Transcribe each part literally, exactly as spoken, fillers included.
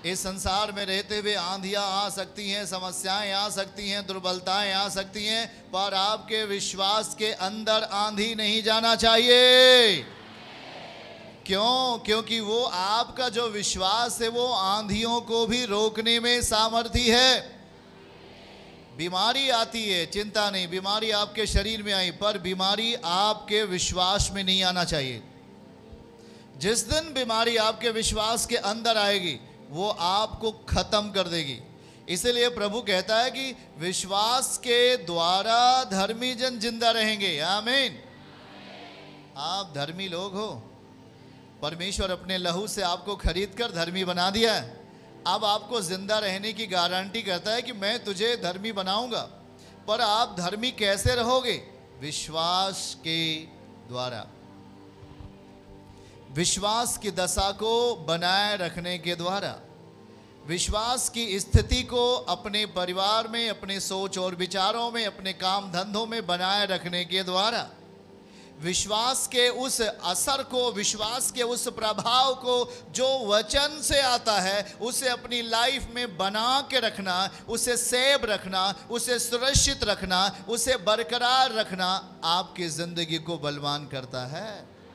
इस संसार में रहते हुए आंधियां आ सकती हैं, समस्याएं आ सकती हैं, दुर्बलताएं आ सकती हैं, पर आपके विश्वास के अंदर आंधी नहीं जाना चाहिए। क्यों? क्योंकि वो आपका जो विश्वास है वो आंधियों को भी रोकने में सामर्थी है। बीमारी आती है, चिंता नहीं, बीमारी आपके शरीर में आई, पर बीमारी आपके विश्वास में नहीं आना चाहिए। जिस दिन बीमारी आपके विश्वास के अंदर आएगी वो आपको खत्म कर देगी। इसलिए प्रभु कहता है कि विश्वास के द्वारा धर्मी जन जिंदा रहेंगे। आमीन। आप धर्मी लोग हो, परमेश्वर अपने लहू से आपको खरीद कर धर्मी बना दिया है। अब आपको जिंदा रहने की गारंटी करता है कि मैं तुझे धर्मी बनाऊंगा। पर आप धर्मी कैसे रहोगे? विश्वास के द्वारा, विश्वास की दशा को बनाए रखने के द्वारा, विश्वास की स्थिति को अपने परिवार में, अपने सोच और विचारों में, अपने काम धंधों में बनाए रखने के द्वारा, विश्वास के उस असर को, विश्वास के उस प्रभाव को जो वचन से आता है उसे अपनी लाइफ में बना के रखना, उसे सेव रखना, उसे सुरक्षित रखना, उसे बरकरार रखना आपकी जिंदगी को बलवान करता है।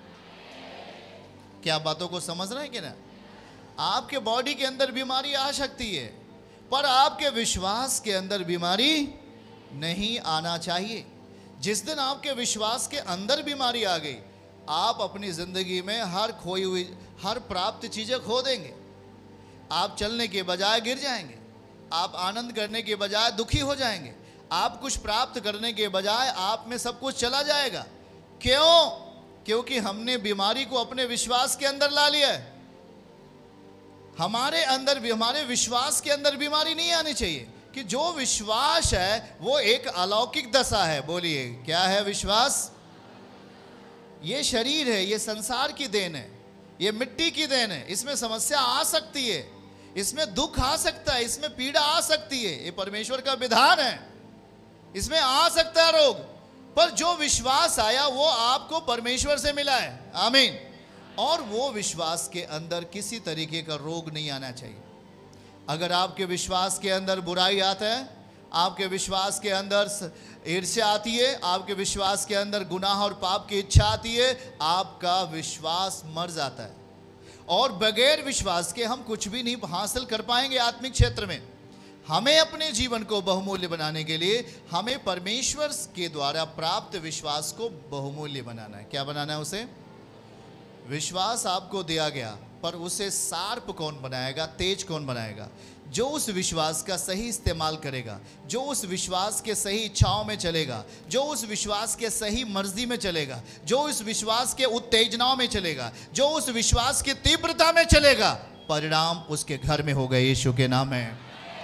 क्या बातों को समझ रहे हैं कि ना? आपके बॉडी के अंदर बीमारी आ सकती है, पर आपके विश्वास के अंदर बीमारी नहीं आना चाहिए। जिस दिन आपके विश्वास के अंदर बीमारी आ गई, आप अपनी जिंदगी में हर खोई हुई, हर प्राप्त चीजें खो देंगे। आप चलने के बजाय गिर जाएंगे, आप आनंद करने के बजाय दुखी हो जाएंगे, आप कुछ प्राप्त करने के बजाय आप में सब कुछ चला जाएगा। क्यों? क्योंकि हमने बीमारी को अपने विश्वास के अंदर ला लिया है। हमारे अंदर भी, हमारे विश्वास के अंदर बीमारी नहीं आनी चाहिए कि जो विश्वास है वो एक अलौकिक दशा है। बोलिए, क्या है विश्वास? ये शरीर है, ये संसार की देन है, ये मिट्टी की देन है। इसमें समस्या आ सकती है, इसमें दुख आ सकता है, इसमें पीड़ा आ सकती है, ये परमेश्वर का विधान है। इसमें आ सकता है रोग, पर जो विश्वास आया वो आपको परमेश्वर से मिला है। आमीन। और वो विश्वास के अंदर किसी तरीके का रोग नहीं आना चाहिए। अगर आपके विश्वास के अंदर बुराई आता है, आपके विश्वास के अंदर ईर्ष्या आती है, आपके विश्वास के अंदर गुनाह और पाप की इच्छा आती है, आपका विश्वास मर जाता है। और बगैर विश्वास के हम कुछ भी नहीं हासिल कर पाएंगे आत्मिक क्षेत्र में। हमें अपने जीवन को बहुमूल्य बनाने के लिए हमें परमेश्वर के द्वारा प्राप्त विश्वास को बहुमूल्य बनाना है। क्या बनाना है उसे? विश्वास आपको दिया गया, पर उसे शार्प कौन बनाएगा, तेज कौन बनाएगा? जो उस विश्वास का सही इस्तेमाल करेगा, जो उस विश्वास के सही इच्छाओं में चलेगा, जो उस विश्वास के सही मर्जी में चलेगा, जो उस विश्वास के उत्तेजनाओं में चलेगा, जो उस विश्वास की तीव्रता में चलेगा, परिणाम उसके घर में होगा। यीशु के नाम में।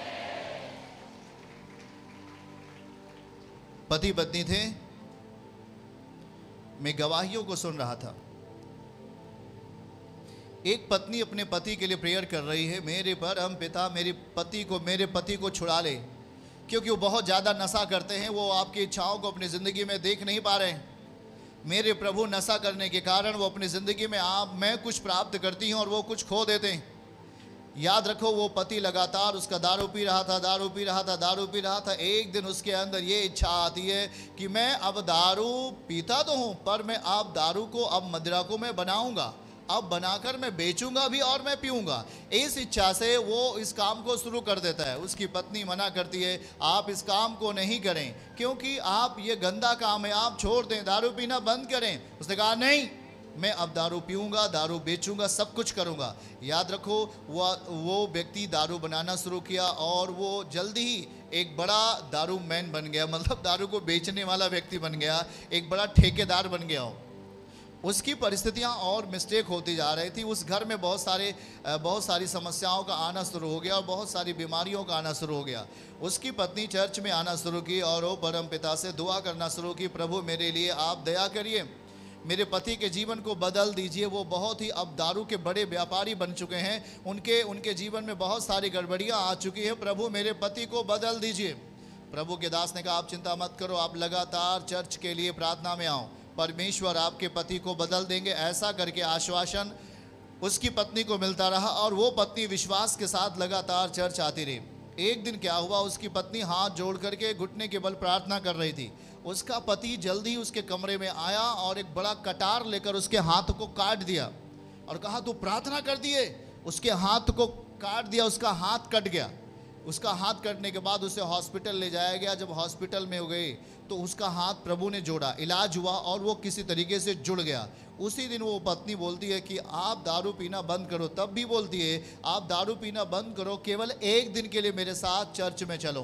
पति पत्नी थे, मैं गवाहियों को सुन रहा था। एक पत्नी अपने पति के लिए प्रेयर कर रही है, मेरे परम पिता मेरे पति को मेरे पति को छुड़ा ले, क्योंकि वो बहुत ज़्यादा नशा करते हैं, वो आपकी इच्छाओं को अपनी ज़िंदगी में देख नहीं पा रहे हैं। मेरे प्रभु, नशा करने के कारण वो अपनी ज़िंदगी में आप मैं कुछ प्राप्त करती हूँ और वो कुछ खो देते हैं। याद रखो, वो पति लगातार उसका दारू पी रहा था, दारू पी रहा था, दारू पी रहा था। एक दिन उसके अंदर ये इच्छा आती है कि मैं अब दारू पीता तो हूँ, पर मैं अब दारू को, अब मदिरा को मैं बनाऊँगा, अब बनाकर मैं बेचूंगा भी और मैं पीऊंगा। इस इच्छा से वो इस काम को शुरू कर देता है। उसकी पत्नी मना करती है, आप इस काम को नहीं करें, क्योंकि आप ये गंदा काम है, आप छोड़ दें, दारू पीना बंद करें। उसने कहा, नहीं, मैं अब दारू पीऊंगा, दारू बेचूंगा, सब कुछ करूंगा। याद रखो, वो वो व्यक्ति दारू बनाना शुरू किया और वो जल्दी ही एक बड़ा दारू मैन बन गया, मतलब दारू को बेचने वाला व्यक्ति बन गया, एक बड़ा ठेकेदार बन गया। उसकी परिस्थितियां और मिस्टेक होती जा रही थी। उस घर में बहुत सारे बहुत सारी समस्याओं का आना शुरू हो गया और बहुत सारी बीमारियों का आना शुरू हो गया। उसकी पत्नी चर्च में आना शुरू की और वो परम पिता से दुआ करना शुरू की, प्रभु मेरे लिए आप दया करिए, मेरे पति के जीवन को बदल दीजिए। वो बहुत ही अब दारू के बड़े व्यापारी बन चुके हैं, उनके उनके जीवन में बहुत सारी गड़बड़ियाँ आ चुकी हैं, प्रभु मेरे पति को बदल दीजिए। प्रभु के दास ने कहा, आप चिंता मत करो, आप लगातार चर्च के लिए प्रार्थना में आओ, परमेश्वर आपके पति को बदल देंगे। ऐसा करके आश्वासन उसकी पत्नी को मिलता रहा और वो पत्नी विश्वास के साथ लगातार चर्च आती रही। एक दिन क्या हुआ, उसकी पत्नी हाथ जोड़ करके घुटने के बल प्रार्थना कर रही थी। उसका पति जल्दी उसके कमरे में आया और एक बड़ा कटार लेकर उसके हाथ को काट दिया और कहा तू प्रार्थना कर दिए। उसके हाथ को काट दिया, उसका हाथ कट गया। उसका हाथ कटने के बाद उसे हॉस्पिटल ले जाया गया। जब हॉस्पिटल में हो गए तो उसका हाथ प्रभु ने जोड़ा, इलाज हुआ और वो किसी तरीके से जुड़ गया। उसी दिन वो पत्नी बोलती है कि आप दारू पीना बंद करो। तब भी बोलती है आप दारू पीना बंद करो, केवल एक दिन के लिए मेरे साथ चर्च में चलो।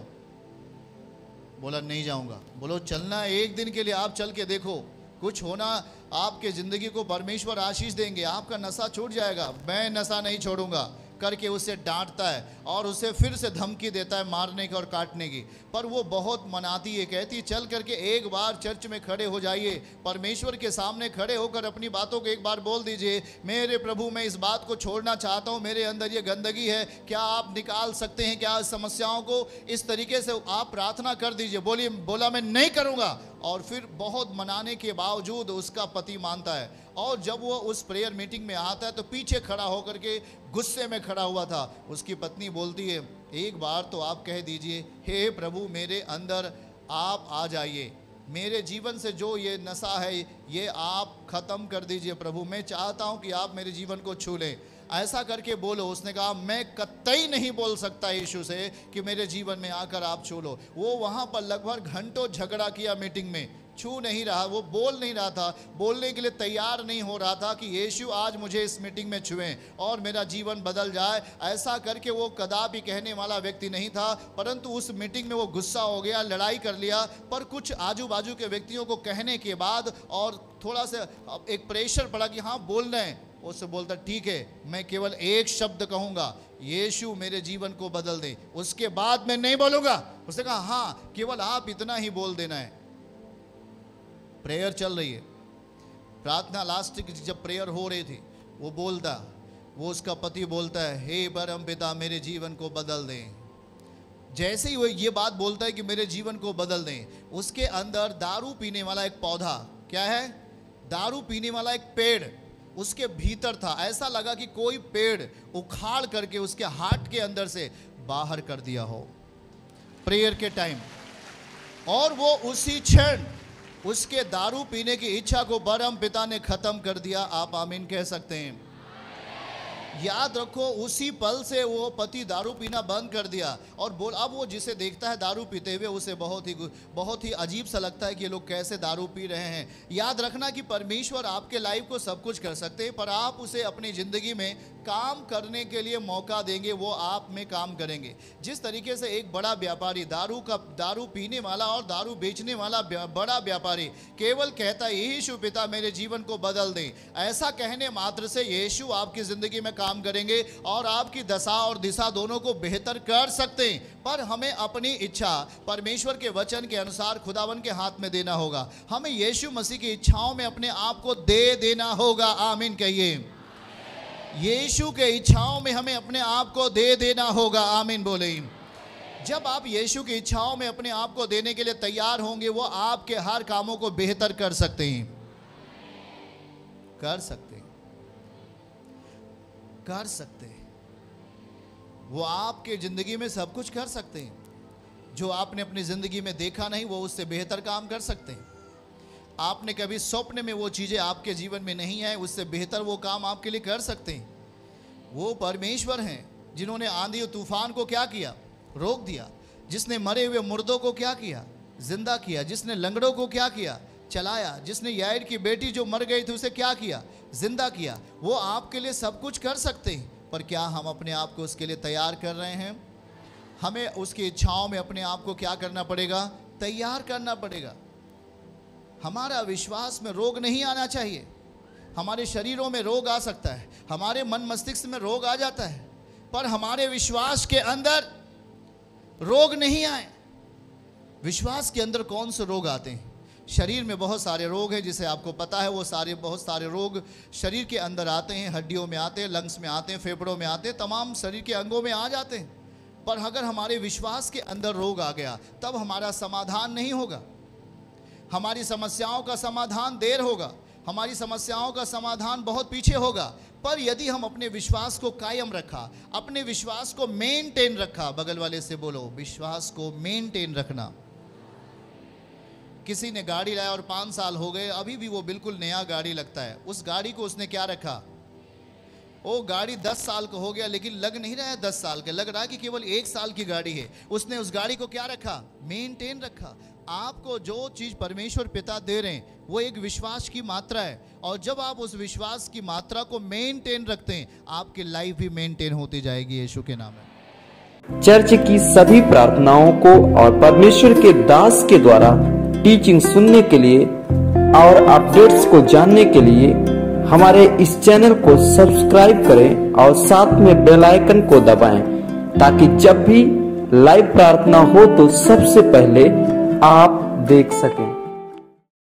बोला नहीं जाऊंगा। बोलो चलना एक दिन के लिए, आप चल के देखो, कुछ होना, आपके ज़िंदगी को परमेश्वर आशीष देंगे, आपका नशा छूट जाएगा। मैं नशा नहीं छोड़ूंगा करके उसे डांटता है और उसे फिर से धमकी देता है मारने की और काटने की। पर वो बहुत मनाती है, कहती चल करके एक बार चर्च में खड़े हो जाइए, परमेश्वर के सामने खड़े होकर अपनी बातों को एक बार बोल दीजिए, मेरे प्रभु मैं इस बात को छोड़ना चाहता हूँ, मेरे अंदर ये गंदगी है, क्या आप निकाल सकते हैं क्या इस समस्याओं को। इस तरीके से आप प्रार्थना कर दीजिए। बोलिए बोला मैं नहीं करूँगा। और फिर बहुत मनाने के बावजूद उसका पति मानता है और जब वो उस प्रेयर मीटिंग में आता है तो पीछे खड़ा होकर के गुस्से में खड़ा हुआ था। उसकी पत्नी बोलती है एक बार तो आप कह दीजिए हे प्रभु मेरे अंदर आप आ जाइए, मेरे जीवन से जो ये नशा है ये आप ख़त्म कर दीजिए प्रभु, मैं चाहता हूँ कि आप मेरे जीवन को छू लें, ऐसा करके बोलो। उसने कहा मैं कतई नहीं बोल सकता यीशु से कि मेरे जीवन में आकर आप छू लो। वो वहाँ पर लगभग घंटों झगड़ा किया मीटिंग में, छू नहीं रहा, वो बोल नहीं रहा था, बोलने के लिए तैयार नहीं हो रहा था कि यीशु आज मुझे इस मीटिंग में छुएं और मेरा जीवन बदल जाए। ऐसा करके वो कदापि कहने वाला व्यक्ति नहीं था, परंतु उस मीटिंग में वो गुस्सा हो गया, लड़ाई कर लिया। पर कुछ आजू बाजू के व्यक्तियों को कहने के बाद और थोड़ा सा एक प्रेशर पड़ा कि हाँ बोलना है, उससे बोलता ठीक है मैं केवल एक शब्द कहूँगा, यीशु मेरे जीवन को बदल दे, उसके बाद मैं नहीं बोलूँगा। उसने कहा हाँ केवल आप इतना ही बोल देना है। प्रेयर चल रही है, प्रार्थना लास्ट की जब प्रेयर हो रही थी वो बोलता, वो उसका पति बोलता है हे परम पिता मेरे जीवन को बदल दें। जैसे ही वो ये बात बोलता है कि मेरे जीवन को बदल दें, उसके अंदर दारू पीने वाला एक पौधा, क्या है, दारू पीने वाला एक पेड़ उसके भीतर था। ऐसा लगा कि कोई पेड़ उखाड़ करके उसके हार्ट के अंदर से बाहर कर दिया हो प्रेयर के टाइम, और वो उसी क्षण उसके दारू पीने की इच्छा को परम पिता ने खत्म कर दिया। आप आमीन कह सकते हैं। याद रखो उसी पल से वो पति दारू पीना बंद कर दिया और बोल, अब वो जिसे देखता है दारू पीते हुए उसे बहुत ही बहुत ही अजीब सा लगता है कि ये लोग कैसे दारू पी रहे हैं। याद रखना कि परमेश्वर आपके लाइफ को सब कुछ कर सकते हैं, पर आप उसे अपनी ज़िंदगी में काम करने के लिए मौका देंगे, वो आप में काम करेंगे। जिस तरीके से एक बड़ा व्यापारी, दारू का दारू पीने वाला और दारू बेचने वाला बड़ा व्यापारी केवल कहता है यीशु पिता मेरे जीवन को बदल दे, ऐसा कहने मात्र से यीशु आपकी ज़िंदगी में काम करेंगे और आपकी दशा और दिशा दोनों को बेहतर कर सकते हैं। पर हमें अपनी इच्छा परमेश्वर के वचन के अनुसार खुदावन के हाथ में देना होगा। हमें यीशु मसीह की इच्छाओं में अपने आप को दे देना होगा। आमीन कहिए। यीशु के इच्छाओं में हमें अपने आप को दे देना होगा। आमीन बोले। जब आप यीशु की इच्छाओं में अपने आप को देने के लिए तैयार होंगे, वो आपके हर कामों को बेहतर कर सकते हैं, कर सकते हैं, कर सकते हैं। वो आपके जिंदगी में सब कुछ कर सकते हैं। जो आपने अपनी जिंदगी में देखा नहीं वो उससे बेहतर काम कर सकते हैं। आपने कभी स्वप्न में वो चीजें आपके जीवन में नहीं आए, उससे बेहतर वो काम आपके लिए कर सकते हैं। वो परमेश्वर हैं जिन्होंने आंधी और तूफान को क्या किया, रोक दिया। जिसने मरे हुए मुर्दों को क्या किया, जिंदा किया। जिसने लंगड़ों को क्या किया, चलाया। जिसने याईर की बेटी जो मर गई थी उसे क्या किया, जिंदा किया। वो आपके लिए सब कुछ कर सकते हैं, पर क्या हम अपने आप को उसके लिए तैयार कर रहे हैं? हमें उसकी इच्छाओं में अपने आप को क्या करना पड़ेगा, तैयार करना पड़ेगा। हमारा विश्वास में रोग नहीं आना चाहिए। हमारे शरीरों में रोग आ सकता है, हमारे मन मस्तिष्क में रोग आ जाता है, पर हमारे विश्वास के अंदर रोग नहीं आए। विश्वास के अंदर कौन से रोग आते हैं? शरीर में बहुत सारे रोग हैं, जिसे आपको पता है। वो सारे बहुत सारे रोग शरीर के अंदर आते हैं, हड्डियों में आते हैं, लंग्स में आते हैं, फेफड़ों में आते हैं, तमाम शरीर के अंगों में आ जाते हैं। पर अगर हमारे विश्वास के अंदर रोग आ गया तब हमारा समाधान नहीं होगा। हमारी समस्याओं का समाधान देर होगा, हमारी समस्याओं का समाधान बहुत पीछे होगा। पर यदि हम अपने विश्वास को कायम रखा, अपने विश्वास को मेंटेन रखा, बगल वाले से बोलो विश्वास को मेंटेन रखना। किसी ने गाड़ी लाया और पाँच साल हो गए, अभी भी वो बिल्कुल नया गाड़ी लगता है। उस गाड़ी को उसने क्या रखा? वो गाड़ी दस साल का हो गया, लेकिन लग नहीं रहा है दस साल का, लग रहा है कि केवल एक साल की गाड़ी है। उसने उस गाड़ी को क्या रखा? मेंटेन रखा। आपको जो चीज़ परमेश्वर पिता दे रहे हैं वो एक विश्वास की मात्रा है, और जब आप उस विश्वास की मात्रा को मेंटेन रखते हैं, आपकी लाइफ भी मेंटेन होती जाएगी यीशु के नाम में। चर्च की सभी प्रार्थनाओं को और परमेश्वर के दास के द्वारा टीचिंग सुनने के लिए और अपडेट्स को जानने के लिए हमारे इस चैनल को सब्सक्राइब करें और साथ में बेल आइकन को दबाएं, ताकि जब भी लाइव प्रार्थना हो तो सबसे पहले आप देख सकें।